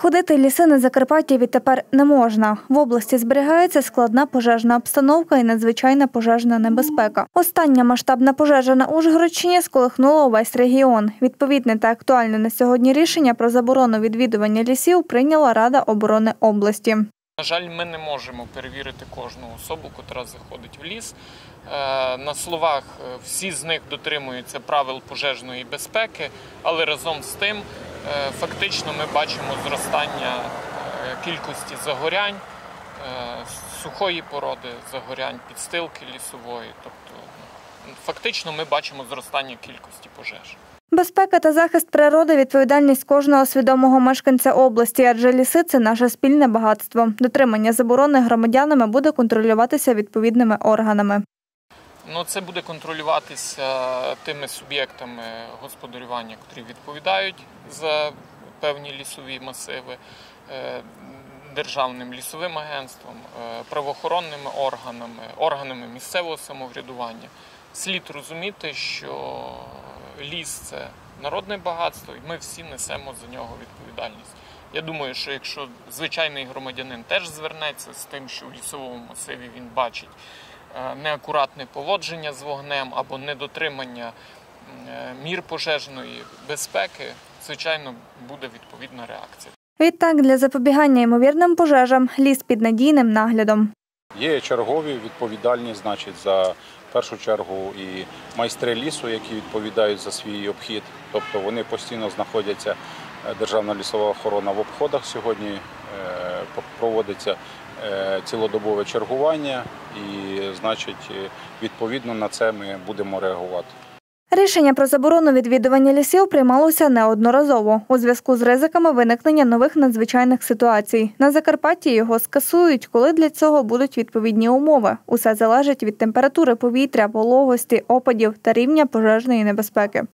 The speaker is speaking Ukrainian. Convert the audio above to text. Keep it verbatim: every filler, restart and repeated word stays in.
Ходити ліси на Закарпатті відтепер не можна. В області зберігається складна пожежна обстановка і надзвичайна пожежна небезпека. Остання масштабна пожежа на Ужгородщині сколихнула увесь регіон. Відповідне та актуальне на сьогодні рішення про заборону відвідування лісів прийняла Рада оборони області. На жаль, ми не можемо перевірити кожну особу, яка заходить в ліс. На словах всі з них дотримуються правил пожежної безпеки, але разом з тим фактично ми бачимо зростання кількості загорянь, сухої породи загорянь, підстилки лісової. Тобто фактично ми бачимо зростання кількості пожеж. Безпека та захист природи – відповідальність кожного свідомого мешканця області, адже ліси – це наше спільне багатство. Дотримання заборони громадянами буде контролюватися відповідними органами. Ну, це буде контролюватися тими суб'єктами господарювання, які відповідають за певні лісові масиви, Державним лісовим агентством, правоохоронними органами, органами місцевого самоврядування. Слід розуміти, що ліс – це народне багатство, і ми всі несемо за нього відповідальність. Я думаю, що якщо звичайний громадянин теж звернеться з тим, що в лісовому масиві він бачить неакуратне поводження з вогнем або недотримання мір пожежної безпеки, звичайно, буде відповідна реакція. Відтак, для запобігання ймовірним пожежам ліс під надійним наглядом. Є чергові відповідальні, значить, за в першу чергу і майстри лісу, які відповідають за свій обхід. Тобто вони постійно знаходяться, Державна лісова охорона в обходах сьогодні, проводиться цілодобове чергування і, значить, відповідно на це ми будемо реагувати. Рішення про заборону відвідування лісів приймалося неодноразово у зв'язку з ризиками виникнення нових надзвичайних ситуацій. На Закарпатті його скасують, коли для цього будуть відповідні умови. Усе залежить від температури повітря, вологості, опадів та рівня пожежної небезпеки.